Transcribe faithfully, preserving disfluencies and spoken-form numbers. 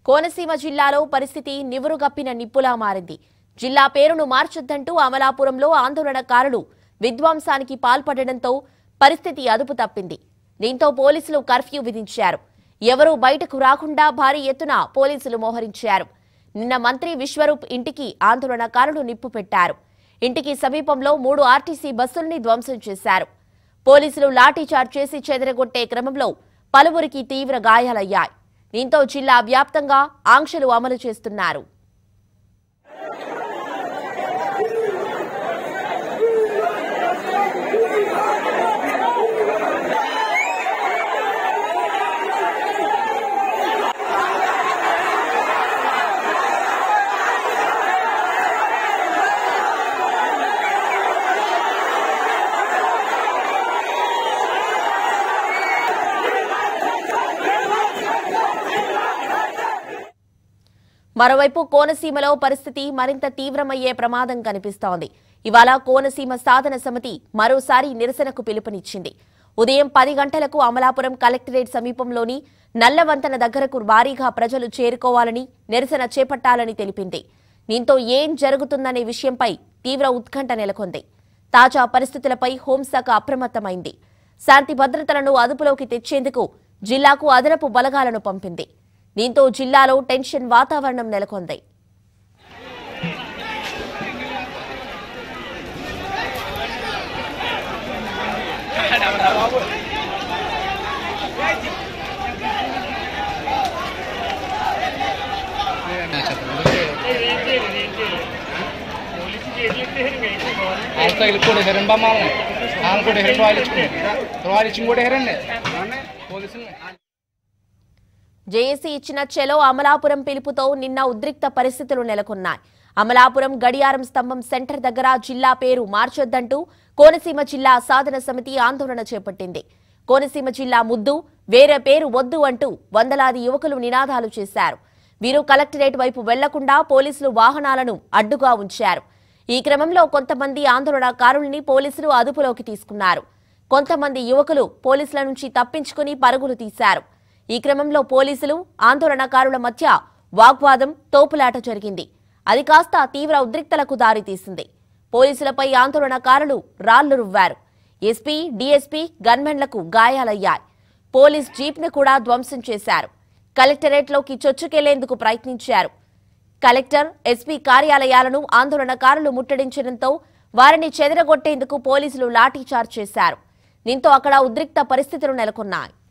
కోనసీమ జిల్లాలో పరిస్థితి నివురుగప్పిన నిప్పులా మారింది. జిల్లా పేరును మార్చొద్దంటూ అమలాపురంలో ఆందోళనకారులు విధ్వంసానికి పాల్పడడంతో పరిస్థితి అదుపు తప్పింది. దీంతో పోలీసులు కర్ఫ్యూ విధించారు. ఎవరూ బయటకు రాకుండా భారీ ఎత్తున పోలీసులు మోహరించారు. నిన్న మంత్రి విశ్వరూప్ ఇంటికి ఆందోళనకారులు నిప్పు పెట్టారు. ఇంటికి సమీపంలో మూడు ఆర్టీసీ బస్సుల్ని ధ్వంసం చేశారు. పోలీసులు లాఠీచార్జ్ చేసి చెదరగొట్టే క్రమంలో పలువురికి తీవ్ర గాయాలయ్యాయి. దీంతో జిల్లా వ్యాప్తంగా ఆంక్షలు అమలు చేస్తున్నారు. మరోవైపు కోనసీమలో పరిస్థితి మరింత తీవ్రమయ్యే ప్రమాదం కనిపిస్తోంది. ఇవాళ కోనసీమ సాధన సమితి మరోసారి నిరసనకు పిలుపునిచ్చింది. ఉదయం పది గంటలకు అమలాపురం కలెక్టరేట్ సమీపంలోని నల్లవంతన దగ్గరకు భారీగా ప్రజలు చేరుకోవాలని, నిరసన చేపట్టాలని తెలిపింది. దీంతో ఏం జరుగుతుందనే విషయంపై తీవ్ర ఉత్కంఠ నెలకొంది. తాజా పరిస్థితులపై హోంశాఖ అప్రమత్తమైంది. శాంతి భద్రతలను అదుపులోకి తెచ్చేందుకు జిల్లాకు అదనపు బలగాలను పంపింది. దీంతో జిల్లాలో టెన్షన్ వాతావరణం నెలకొంది. జేఏసీ ఇచ్చిన చెలో అమలాపురం పిలుపుతో నిన్న ఉద్రిక్త పరిస్థితులు నెలకొన్నాయి. అమలాపురం గడియారం స్తంభం సెంటర్ దగ్గర జిల్లా పేరు మార్చొద్దంటూ కోనసీమ జిల్లా సాధన సమితి ఆందోళన చేపట్టింది. కోనసీమ జిల్లా ముద్దు, వేరే పేరు వద్దు అంటూ వందలాది యువకులు నినాదాలు చేశారు. వీరు కలెక్టరేట్ వైపు వెళ్లకుండా పోలీసులు వాహనాలను అడ్డుగా ఉంచారు. ఈ క్రమంలో కొంతమంది ఆందోళనకారుల్ని పోలీసులు అదుపులోకి తీసుకున్నారు. కొంతమంది యువకులు పోలీసుల నుంచి తప్పించుకుని పరుగులు తీశారు. ఈ క్రమంలో పోలీసులు ఆందోళనకారుల మధ్య వాగ్వాదం, తోపులాట జరిగింది. అది కాస్త తీవ్ర ఉద్రిక్తలకు దారితీసింది. పోలీసులపై ఆందోళనకారులు రాళ్లు రువ్వారు. ఎస్పీ, డీఎస్పీ, గన్మెన్లకు గాయాలయ్యాయి. పోలీస్ జీప్ను కూడా ధ్వంసం చేశారు. కలెక్టరేట్లోకి చొచ్చుకెళ్లేందుకు ప్రయత్నించారు. కలెక్టర్, ఎస్పీ కార్యాలయాలను ఆందోళనకారులు ముట్టడించడంతో వారిని చెదరగొట్టేందుకు పోలీసులు లాఠీచార్జ్ చేశారు. దీంతో అక్కడ ఉద్రిక్త పరిస్థితులు నెలకొన్నాయి.